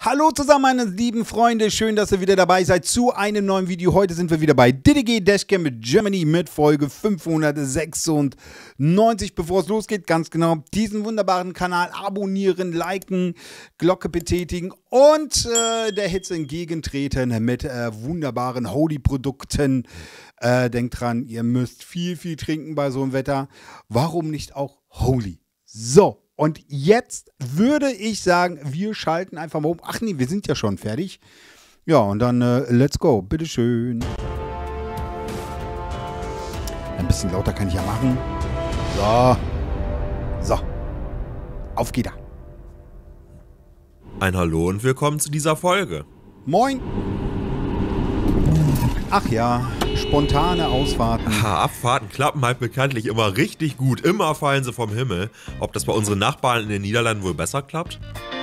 Hallo zusammen, meine lieben Freunde, schön, dass ihr wieder dabei seid zu einem neuen Video. Heute sind wir wieder bei DDG Dashcam mit Germany mit Folge 596. Bevor es losgeht, ganz genau, diesen wunderbaren Kanal abonnieren, liken, Glocke betätigen und der Hitze entgegentreten mit wunderbaren Holy-Produkten. Denkt dran, ihr müsst viel trinken bei so einem Wetter. Warum nicht auch Holy? So. Und jetzt würde ich sagen, wir schalten einfach mal um. Ach nee, wir sind ja schon fertig. Ja, und dann let's go. Bitteschön. Ein bisschen lauter kann ich ja machen. So. Auf geht er. Ein Hallo und willkommen zu dieser Folge. Moin. Ach ja, spontane Ausfahrten. Abfahrten klappen halt bekanntlich immer richtig gut. Immer fallen sie vom Himmel. Ob das bei unseren Nachbarn in den Niederlanden wohl besser klappt?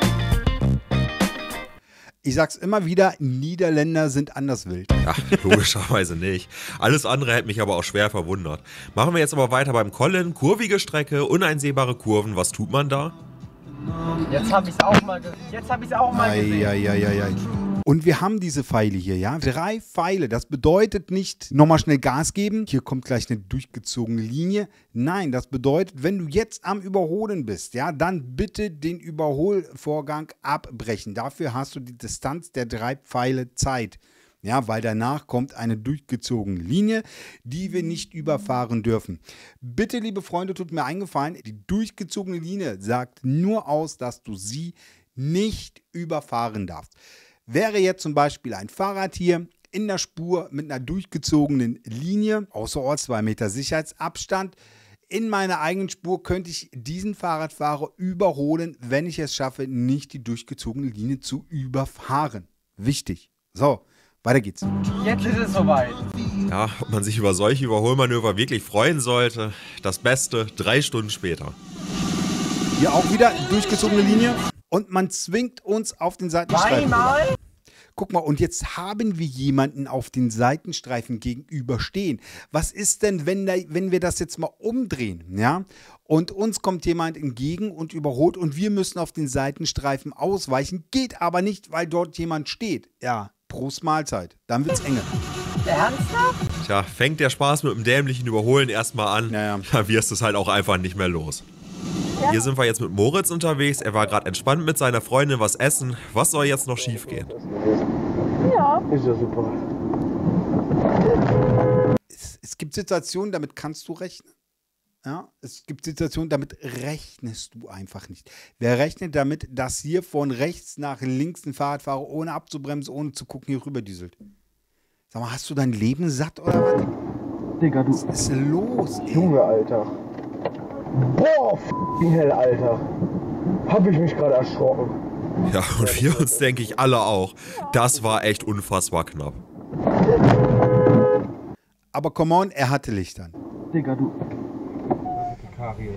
Ich sag's immer wieder, Niederländer sind anders wild. Ja, logischerweise nicht. Alles andere hätte mich aber auch schwer verwundert. Machen wir jetzt aber weiter beim Colin. Kurvige Strecke, uneinsehbare Kurven. Was tut man da? Jetzt habe ich es auch mal gesehen. Ei. Und wir haben diese Pfeile hier, ja. 3 Pfeile, das bedeutet nicht nochmal schnell Gas geben. Hier kommt gleich eine durchgezogene Linie. Nein, das bedeutet, wenn du jetzt am Überholen bist, ja, dann bitte den Überholvorgang abbrechen. Dafür hast du die Distanz der 3 Pfeile Zeit. Ja, weil danach kommt eine durchgezogene Linie, die wir nicht überfahren dürfen. Bitte, liebe Freunde, tut mir einen Gefallen, die durchgezogene Linie sagt nur aus, dass du sie nicht überfahren darfst. Wäre jetzt zum Beispiel ein Fahrrad hier in der Spur mit einer durchgezogenen Linie, außerorts 2 Meter Sicherheitsabstand, in meiner eigenen Spur könnte ich diesen Fahrradfahrer überholen, wenn ich es schaffe, nicht die durchgezogene Linie zu überfahren. Wichtig. So, weiter geht's. Jetzt ist es soweit. Ja, ob man sich über solche Überholmanöver wirklich freuen sollte. Das Beste, 3 Stunden später. Hier auch wieder durchgezogene Linie. Und man zwingt uns auf den Seitenstreifen. Zweimal? Guck mal, und jetzt haben wir jemanden auf den Seitenstreifen gegenüberstehen. Was ist denn, wenn wir das jetzt mal umdrehen, ja? Und uns kommt jemand entgegen und überholt und wir müssen auf den Seitenstreifen ausweichen. Geht aber nicht, weil dort jemand steht. Ja, Prost Mahlzeit. Dann wird's enger. Ernsthaft? Tja, fängt der Spaß mit dem dämlichen Überholen erstmal an, dann wirst du es halt auch einfach nicht mehr los. Ja. Hier sind wir jetzt mit Moritz unterwegs. Er war gerade entspannt mit seiner Freundin was essen. Was soll jetzt noch schief gehen? Ja. Ist ja super. Es gibt Situationen, damit kannst du rechnen. Ja, es gibt Situationen, damit rechnest du einfach nicht. Wer rechnet damit, dass hier von rechts nach links ein Fahrradfahrer ohne abzubremsen, ohne zu gucken, hier rüberdüselt? Sag mal, hast du dein Leben satt oder was? Digga, du. Was ist los, ey? Junge, Alter. Boah, f***ing hell, Alter. Hab ich mich gerade erschrocken. Ja, und wir uns, denke ich, alle auch. Das war echt unfassbar knapp. Aber come on, er hatte Lichtern. Digga, du. Karies.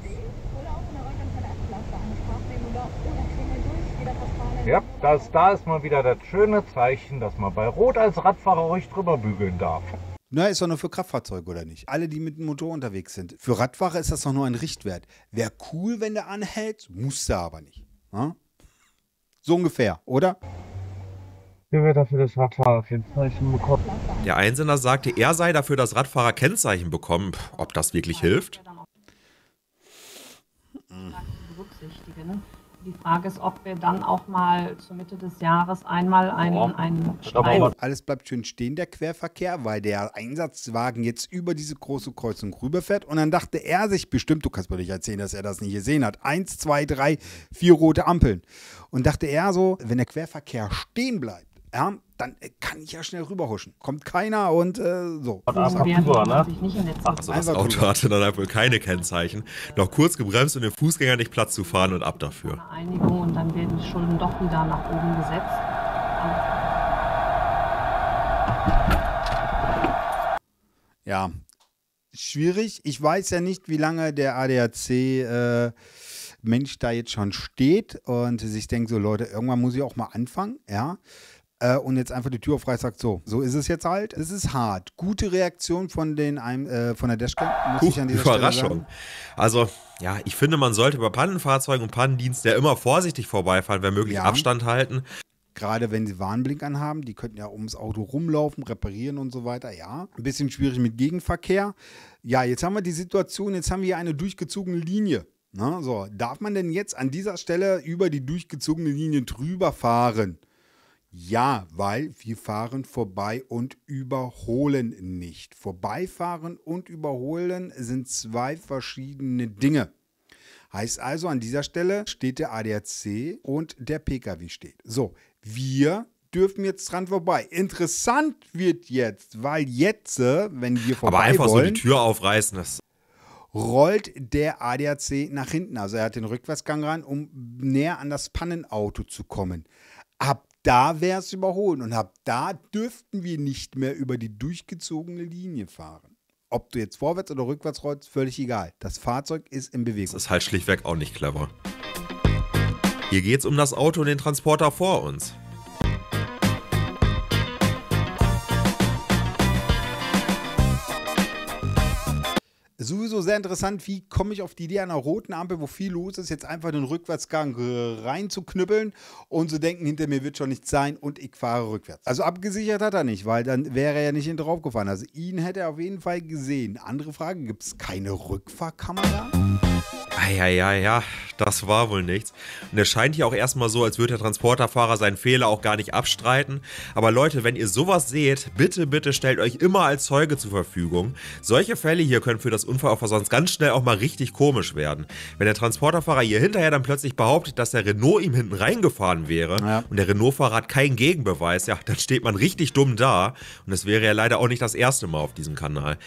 Ja, da ist mal wieder das schöne Zeichen, dass man bei Rot als Radfahrer ruhig drüber bügeln darf. Na, ist doch nur für Kraftfahrzeuge, oder nicht? Alle, die mit dem Motor unterwegs sind. Für Radfahrer ist das doch nur ein Richtwert. Wäre cool, wenn der anhält, muss der aber nicht. Ja? So ungefähr, oder? Wie wir dafür das Radfahrer Kennzeichen bekommen. Der Einsender sagte, er sei dafür das Radfahrer Kennzeichen bekommen. Ob das wirklich hilft? Die Frage ist, ob wir dann auch mal zur Mitte des Jahres einmal einen Streit. Alles bleibt schön stehen, der Querverkehr, weil der Einsatzwagen jetzt über diese große Kreuzung rüberfährt. Und dann dachte er sich bestimmt, du kannst mir nicht erzählen, dass er das nicht gesehen hat. 1, 2, 3, 4 rote Ampeln. Und dachte er so, wenn der Querverkehr stehen bleibt, ja, dann kann ich ja schnell rüberhuschen. Kommt keiner und so. Also das Auto hatte dann halt wohl keine Kennzeichen. Noch kurz gebremst, um dem Fußgänger nicht Platz zu fahren und ab dafür. Eine Einigung und dann werden die Schulden doch wieder nach oben gesetzt. Ja, schwierig. Ich weiß ja nicht, wie lange der ADAC Mensch da jetzt schon steht und sich denkt, so Leute, irgendwann muss ich auch mal anfangen, ja. Und jetzt einfach die Tür aufreißt, sagt so ist es jetzt halt. Es ist hart. Gute Reaktion von der Dashcam, muss ich an dieser Stelle sagen. Also, ja, ich finde, man sollte bei Pannenfahrzeugen und Pannendienst ja immer vorsichtig vorbeifahren, wenn möglich Abstand halten. Gerade wenn sie Warnblink anhaben, die könnten ja ums Auto rumlaufen, reparieren und so weiter. Ja, ein bisschen schwierig mit Gegenverkehr. Ja, jetzt haben wir die Situation, jetzt haben wir hier eine durchgezogene Linie. Na, so, darf man denn jetzt an dieser Stelle über die durchgezogene Linie drüber fahren? Ja, weil wir fahren vorbei und überholen nicht. Vorbeifahren und überholen sind zwei verschiedene Dinge. Heißt also, an dieser Stelle steht der ADAC und der PKW steht. So, wir dürfen jetzt dran vorbei. Interessant wird jetzt, weil jetzt, wenn wir vorbei Aber einfach wollen, so die Tür aufreißen, das rollt der ADAC nach hinten. Also er hat den Rückwärtsgang ran, um näher an das Pannenauto zu kommen. Ab da wäre es überholen und ab da dürften wir nicht mehr über die durchgezogene Linie fahren. Ob du jetzt vorwärts oder rückwärts rollst, völlig egal. Das Fahrzeug ist in Bewegung. ist halt schlichtweg auch nicht clever. Hier geht es um das Auto und den Transporter vor uns. Sowieso sehr interessant, wie komme ich auf die Idee, an einer roten Ampel, wo viel los ist, jetzt einfach den Rückwärtsgang reinzuknüppeln und zu denken, hinter mir wird schon nichts sein und ich fahre rückwärts. Also abgesichert hat er nicht, weil dann wäre er ja nicht hinten drauf gefahren. Also ihn hätte er auf jeden Fall gesehen. Andere Frage, gibt es keine Rückfahrkamera? Ja, das war wohl nichts. Und es scheint hier auch erstmal so, als würde der Transporterfahrer seinen Fehler auch gar nicht abstreiten. Aber Leute, wenn ihr sowas seht, bitte stellt euch immer als Zeuge zur Verfügung. Solche Fälle hier können für das Unfallopfer sonst ganz schnell auch mal richtig komisch werden. Wenn der Transporterfahrer hier hinterher dann plötzlich behauptet, dass der Renault ihm hinten reingefahren wäre und der Renault-Fahrer hat keinen Gegenbeweis, ja, dann steht man richtig dumm da. Und das wäre ja leider auch nicht das erste Mal auf diesem Kanal.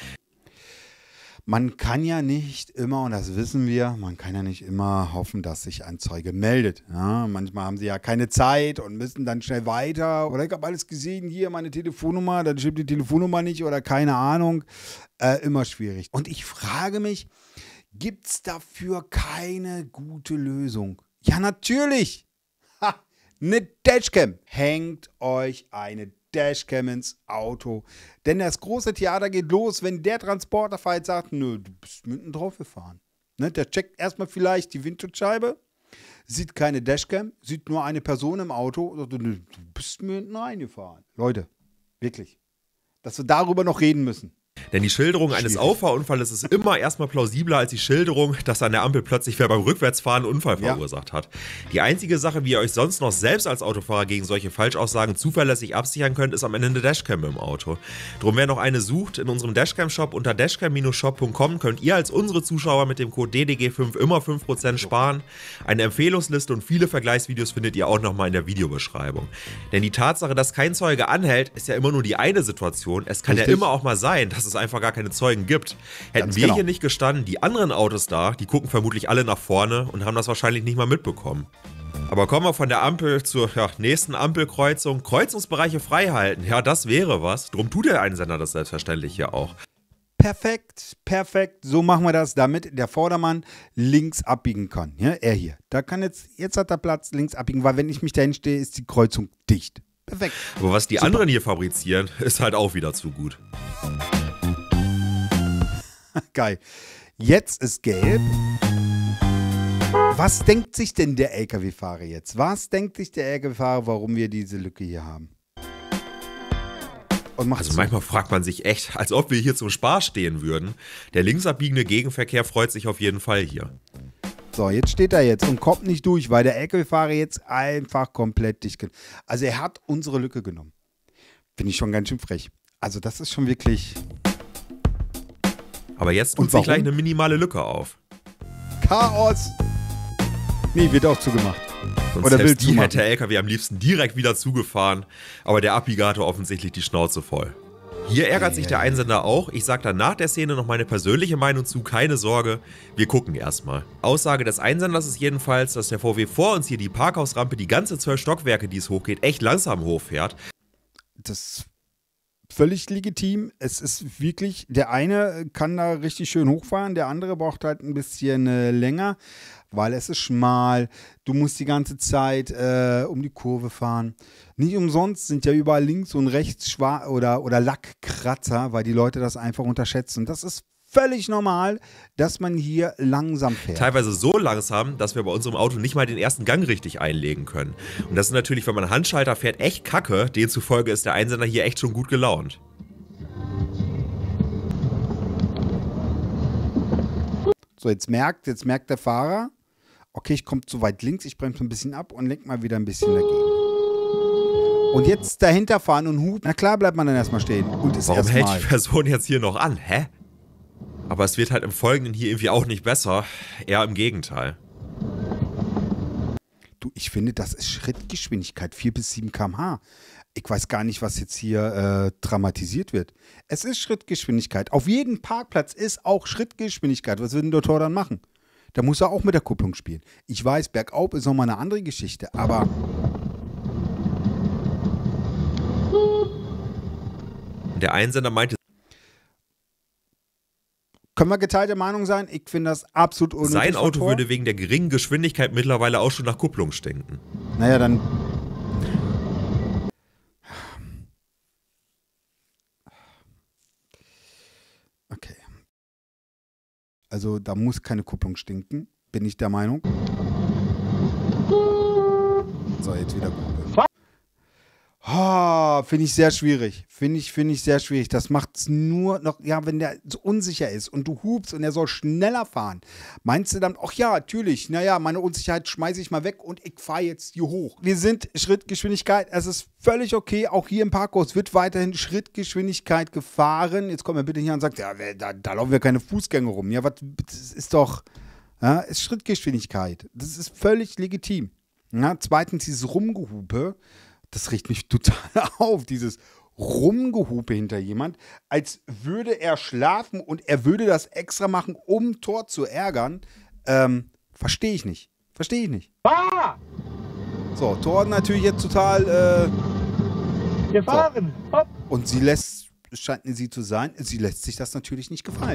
Man kann ja nicht immer, und das wissen wir, man kann ja nicht immer hoffen, dass sich ein Zeuge meldet. Ja, manchmal haben sie ja keine Zeit und müssen dann schnell weiter. Oder ich habe alles gesehen, hier meine Telefonnummer, dann stimmt die Telefonnummer nicht oder keine Ahnung. Immer schwierig. Und ich frage mich, gibt es dafür keine gute Lösung? Ja, natürlich. Eine Dashcam. Hängt euch eine Dashcam ins Auto. Denn das große Theater geht los, wenn der Transporterfahrer jetzt sagt, nö, du bist mitten drauf gefahren. Ne, der checkt erstmal vielleicht die Windschutzscheibe, sieht keine Dashcam, sieht nur eine Person im Auto und sagt, nö, du bist mitten reingefahren. Leute, wirklich. Dass wir darüber noch reden müssen. Denn die Schilderung eines Auffahrunfalls ist immer erstmal plausibler als die Schilderung, dass an der Ampel plötzlich wer beim Rückwärtsfahren einen Unfall verursacht hat. Die einzige Sache, wie ihr euch sonst noch selbst als Autofahrer gegen solche Falschaussagen zuverlässig absichern könnt, ist am Ende eine Dashcam im Auto. Drum, wer noch eine sucht, in unserem Dashcam-Shop unter dashcam-shop.com könnt ihr als unsere Zuschauer mit dem Code DDG5 immer 5% sparen. Eine Empfehlungsliste und viele Vergleichsvideos findet ihr auch nochmal in der Videobeschreibung. Denn die Tatsache, dass kein Zeuge anhält, ist ja immer nur die eine Situation. Es kann ja immer auch mal sein, dass es einfach gar keine Zeugen gibt. Hätten wir hier nicht gestanden, die anderen Autos da, die gucken vermutlich alle nach vorne und haben das wahrscheinlich nicht mal mitbekommen. Aber kommen wir von der Ampel zur nächsten Ampelkreuzung. Kreuzungsbereiche frei halten, ja, das wäre was. Drum tut der Einsender das selbstverständlich hier auch. Perfekt, perfekt. So machen wir das, damit der Vordermann links abbiegen kann. Ja, er hier. Da kann jetzt hat er Platz, links abbiegen, weil wenn ich mich dahin stehe, ist die Kreuzung dicht. Perfekt. Aber was die anderen hier fabrizieren, ist halt auch wieder zu gut. Geil. Jetzt ist gelb. Was denkt sich denn der LKW-Fahrer jetzt? Was denkt sich der LKW-Fahrer, warum wir diese Lücke hier haben? Also manchmal fragt man sich echt, als ob wir hier zum Spaß stehen würden. Der linksabbiegende Gegenverkehr freut sich auf jeden Fall hier. So, jetzt steht er jetzt und kommt nicht durch, weil der LKW-Fahrer jetzt einfach komplett dicht geht. Also er hat unsere Lücke genommen. Finde ich schon ganz schön frech. Also das ist schon wirklich... Aber jetzt tut sich gleich eine minimale Lücke auf. Chaos! Nee, wird auch zugemacht. Und oder selbst die hätte der LKW am liebsten direkt wieder zugefahren, aber der Abbieger hatte offensichtlich die Schnauze voll. Hier ärgert sich der Einsender auch. Ich sage dann nach der Szene noch meine persönliche Meinung zu, keine Sorge, wir gucken erstmal. Aussage des Einsenders ist jedenfalls, dass der VW vor uns hier die Parkhausrampe, die ganze 12 Stockwerke, die es hochgeht, echt langsam hochfährt. Das völlig legitim. Es ist wirklich, der eine kann da richtig schön hochfahren, der andere braucht halt ein bisschen länger, weil es ist schmal. Du musst die ganze Zeit um die Kurve fahren. Nicht umsonst sind ja überall links und rechts oder Lackkratzer, weil die Leute das einfach unterschätzen. Das ist völlig normal, dass man hier langsam fährt. Teilweise so langsam, dass wir bei unserem Auto nicht mal den ersten Gang richtig einlegen können. Und das ist natürlich, wenn man Handschalter fährt, echt kacke. Demzufolge ist der Einsender hier echt schon gut gelaunt. So, jetzt merkt der Fahrer, okay, ich komme zu weit links, ich bremse ein bisschen ab und lenke mal wieder ein bisschen dagegen. Und jetzt dahinter fahren und hupen. Na klar bleibt man dann erstmal stehen. Und ist Warum hält die Person jetzt hier noch an? Hä? Aber es wird halt im Folgenden hier irgendwie auch nicht besser. Eher im Gegenteil. Du, ich finde, das ist Schrittgeschwindigkeit. 4 bis 7 km/h. Ich weiß gar nicht, was jetzt hier dramatisiert wird. Es ist Schrittgeschwindigkeit. Auf jedem Parkplatz ist auch Schrittgeschwindigkeit. Was will denn der Tor dann machen? Da muss er auch mit der Kupplung spielen. Ich weiß, bergauf ist nochmal eine andere Geschichte, aber... Der Einsender meinte, können wir geteilter Meinung sein? Ich finde das absolut unnötig. Sein Auto würde wegen der geringen Geschwindigkeit mittlerweile auch schon nach Kupplung stinken. Naja, dann... Okay. Also da muss keine Kupplung stinken, bin ich der Meinung. So, jetzt wieder Kupplung. Oh, finde ich sehr schwierig. Finde ich sehr schwierig. Das macht es nur noch, ja, wenn der so unsicher ist und du hupst und er soll schneller fahren. Meinst du dann, ach ja, natürlich, naja, meine Unsicherheit schmeiße ich mal weg und ich fahre jetzt hier hoch. Wir sind Schrittgeschwindigkeit, es ist völlig okay. Auch hier im Parkhaus wird weiterhin Schrittgeschwindigkeit gefahren. Jetzt kommt er bitte hier und sagt, ja, da laufen wir keine Fußgänger rum. Ja, was, das ist doch, ja, ist Schrittgeschwindigkeit. Das ist völlig legitim. Ja, zweitens dieses Rumgehupe. Das regt mich total auf, dieses Rumgehupe hinter jemand, als würde er schlafen und er würde das extra machen, um Tor zu ärgern. Verstehe ich nicht. Verstehe ich nicht. Ah! So, Tor natürlich jetzt total... Gefahren! Hopp! Und sie lässt, scheint sie zu sein, sie lässt sich das natürlich nicht gefallen.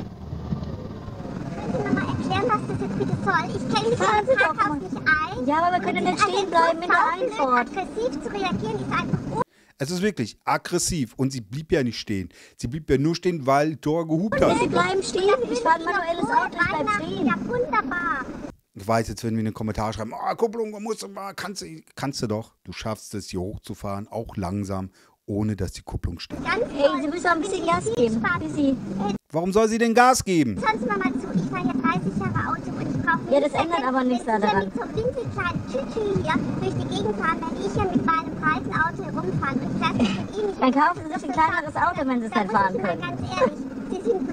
Erklären, was das jetzt bitte soll. Ich kenne mich in dem Parkhaus nicht ein. Ja, aber wir können nicht stehen bleiben in der Einfahrt. Aggressiv zu reagieren ist einfach Es ist wirklich aggressiv und sie blieb ja nicht stehen. Sie blieb ja nur stehen, weil Tor gehupt hat. Wir bleiben stehen. Ich fahre ein manuelles Auto, ich bleib stehen. Ja, wunderbar. Ich weiß, jetzt werden wir in den Kommentaren schreiben, Kupplung, kannst du doch. Du schaffst es, hier hochzufahren, auch langsam, ohne dass die Kupplung steht. Ey, Sie müssen auch ein bisschen Gas geben. Bisschen. Warum soll sie denn Gas geben? Hören Sie mal zu, ich fahre hier 30 Jahre Auto und ich brauche... Ja, das ändert aber nichts daran. Wenn Sie mit so winkelkleinen Tütü hier durch die Gegend fahren, werde ich hier mit meinem breiten Auto herumfahren. Und ich lasse mich eh nicht... Dann kaufen Sie sich ein kleineres Auto, wenn Sie es nicht fahren können. Ganz ehrlich, Sie sind...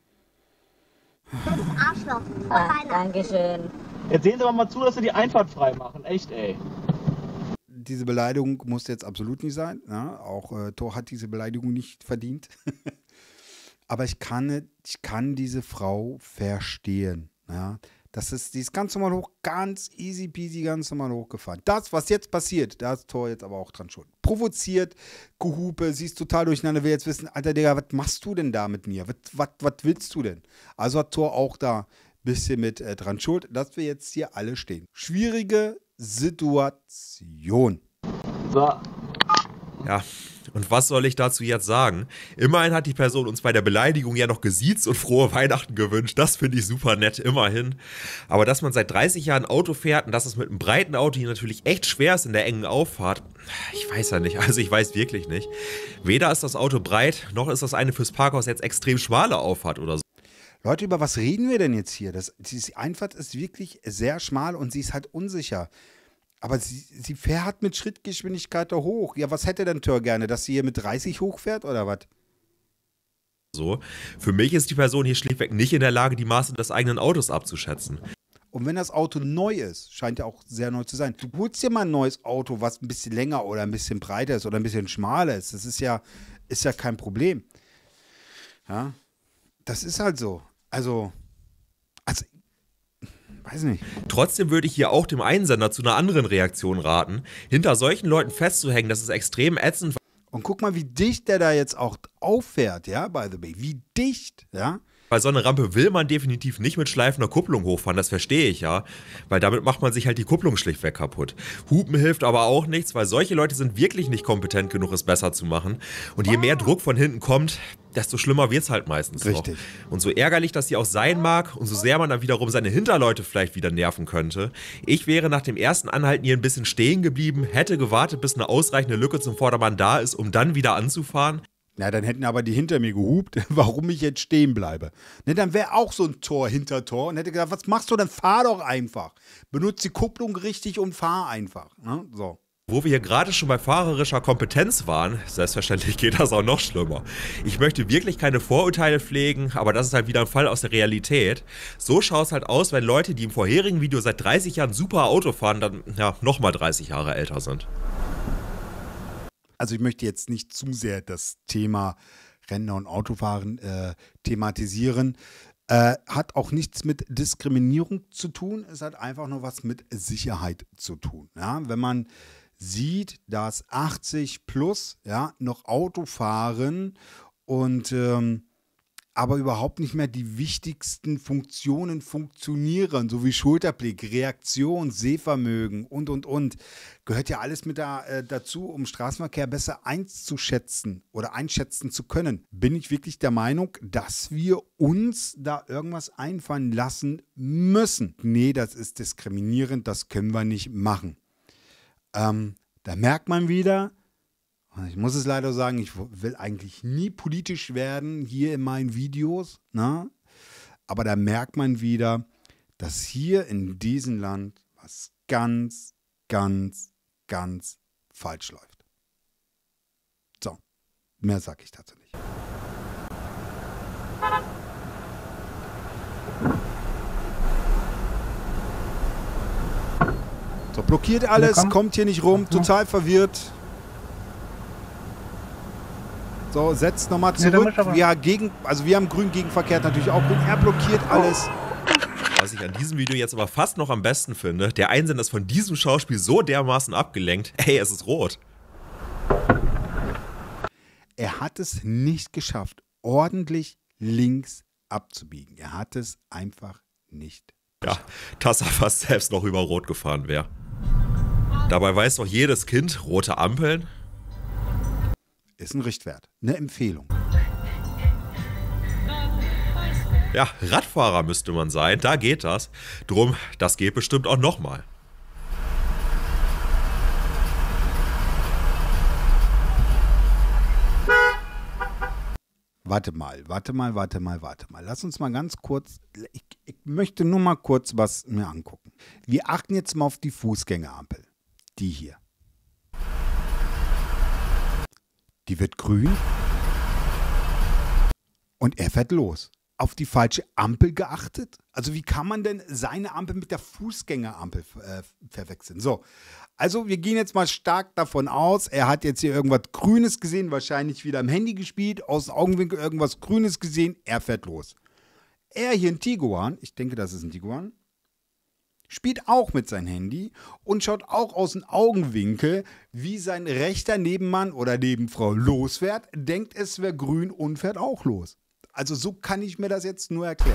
Das ist Arschloch. Ah, Dankeschön. Jetzt sehen Sie mal zu, dass Sie die Einfahrt frei machen. Echt, ey. Diese Beleidigung muss jetzt absolut nicht sein. Ja? Auch Tor hat diese Beleidigung nicht verdient. Aber ich kann diese Frau verstehen. Ja? Die ist ganz normal hoch, ganz easy peasy, ganz normal hochgefahren. Das, was jetzt passiert, da ist Tor jetzt aber auch dran schuld. Provoziert, Gehupe, sie ist total durcheinander, will jetzt wissen, Alter Digga, was machst du denn da mit mir? Was willst du denn? Also hat Tor auch da ein bisschen mit dran schuld, dass wir jetzt hier alle stehen. Schwierige Situation. So. Ja, und was soll ich dazu jetzt sagen? Immerhin hat die Person uns bei der Beleidigung ja noch gesiezt und frohe Weihnachten gewünscht. Das finde ich super nett, immerhin. Aber dass man seit 30 Jahren Auto fährt und dass es mit einem breiten Auto hier natürlich echt schwer ist in der engen Auffahrt, ich weiß ja nicht, also ich weiß wirklich nicht. Weder ist das Auto breit, noch ist das eine fürs Parkhaus jetzt extrem schmale Auffahrt oder so. Leute, über was reden wir denn jetzt hier? Die Einfahrt ist wirklich sehr schmal und sie ist halt unsicher. Aber sie fährt mit Schrittgeschwindigkeit da hoch. Ja, was hätte denn Tor gerne? Dass sie hier mit 30 hochfährt oder was? So. Für mich ist die Person hier schlichtweg nicht in der Lage, die Maße des eigenen Autos abzuschätzen. Und wenn das Auto neu ist, scheint ja auch sehr neu zu sein. Du holst dir mal ein neues Auto, was ein bisschen länger oder ein bisschen breiter ist oder ein bisschen schmaler ist. Das ist ja kein Problem. Ja, das ist halt so. Also weiß nicht. Trotzdem würde ich hier auch dem Einsender zu einer anderen Reaktion raten. Hinter solchen Leuten festzuhängen, das ist extrem ätzend. Und guck mal, wie dicht der da jetzt auch auffährt, ja, by the way. Wie dicht, ja. Bei so einer Rampe will man definitiv nicht mit schleifender Kupplung hochfahren, das verstehe ich ja. Weil damit macht man sich halt die Kupplung schlichtweg kaputt. Hupen hilft aber auch nichts, weil solche Leute sind wirklich nicht kompetent genug, es besser zu machen. Und je mehr Druck von hinten kommt, desto schlimmer wird's halt meistens Richtig. noch. Und so ärgerlich das hier auch sein mag und so sehr man dann wiederum seine Hinterleute vielleicht wieder nerven könnte, ich wäre nach dem ersten Anhalten hier ein bisschen stehen geblieben, hätte gewartet, bis eine ausreichende Lücke zum Vordermann da ist, um dann wieder anzufahren. Na, dann hätten aber die hinter mir gehupt, warum ich jetzt stehen bleibe. Ne, dann wäre auch so ein Tor hinter Tor und hätte gesagt, was machst du, dann fahr doch einfach. Benutzt die Kupplung richtig und fahr einfach. Ne? So. Wo wir hier gerade schon bei fahrerischer Kompetenz waren, selbstverständlich geht das auch noch schlimmer. Ich möchte wirklich keine Vorurteile pflegen, aber das ist halt wieder ein Fall aus der Realität. So schaut es halt aus, wenn Leute, die im vorherigen Video seit 30 Jahren super Auto fahren, dann ja nochmal 30 Jahre älter sind. Also ich möchte jetzt nicht zu sehr das Thema Rentner und Autofahren thematisieren. Hat auch nichts mit Diskriminierung zu tun, es hat einfach nur was mit Sicherheit zu tun. Ja? Wenn man sieht, dass 80 plus noch Auto fahren und aber überhaupt nicht mehr die wichtigsten Funktionen funktionieren, so wie Schulterblick, Reaktion, Sehvermögen und. Gehört ja alles mit dazu, um Straßenverkehr besser einzuschätzen oder einschätzen zu können. Bin ich wirklich der Meinung, dass wir uns da irgendwas einfallen lassen müssen? Nee, das ist diskriminierend, das können wir nicht machen. Da merkt man wieder, ich muss es leider sagen, ich will eigentlich nie politisch werden hier in meinen Videos, ne? Aber da merkt man wieder, dass hier in diesem Land was ganz, ganz, ganz falsch läuft. So, mehr sage ich dazu nicht. So, blockiert alles, kommt hier nicht rum, total verwirrt. So, setzt nochmal zurück. Wir haben grün gegenverkehrt, natürlich auch grün. Er blockiert alles. Was ich an diesem Video jetzt aber fast noch am besten finde, der Einsender ist von diesem Schauspiel so dermaßen abgelenkt. Ey, es ist rot. Er hat es nicht geschafft, ordentlich links abzubiegen. Er hat es einfach nicht geschafft. Ja, dass er fast selbst noch über Rot gefahren wäre. Dabei weiß doch jedes Kind, rote Ampeln ist ein Richtwert, eine Empfehlung. Ja, Radfahrer müsste man sein, da geht das. Drum, das geht bestimmt auch nochmal. Warte mal. Lass uns mal ganz kurz, ich möchte nur mal kurz was mir angucken. Wir achten jetzt mal auf die Fußgängerampel. Die hier. Die wird grün und er fährt los. Auf die falsche Ampel geachtet? Also wie kann man denn seine Ampel mit der Fußgängerampel verwechseln? So, also wir gehen jetzt mal stark davon aus, er hat jetzt hier irgendwas Grünes gesehen, wahrscheinlich wieder am Handy gespielt, aus dem Augenwinkel irgendwas Grünes gesehen, er fährt los. Er hier in Tiguan, ich denke, das ist ein Tiguan, spielt auch mit seinem Handy und schaut auch aus dem Augenwinkel, wie sein rechter Nebenmann oder Nebenfrau losfährt, denkt, es wäre grün und fährt auch los. Also so kann ich mir das jetzt nur erklären.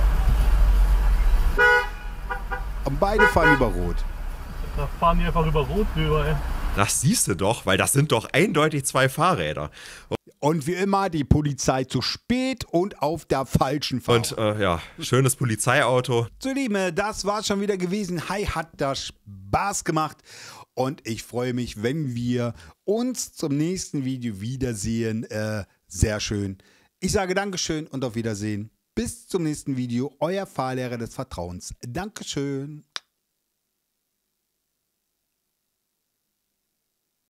Und beide fahren über Rot. Da fahren die einfach über Rot drüber, ey. Das siehst du doch, weil das sind doch eindeutig zwei Fahrräder. Und wie immer die Polizei zu spät und auf der falschen Fahrt. Und ja, schönes Polizeiauto. So Lieben, das war schon wieder gewesen. Hi, hat das Spaß gemacht. Und ich freue mich, wenn wir uns zum nächsten Video wiedersehen. Sehr schön. Ich sage Dankeschön und auf Wiedersehen. Bis zum nächsten Video. Euer Fahrlehrer des Vertrauens. Dankeschön.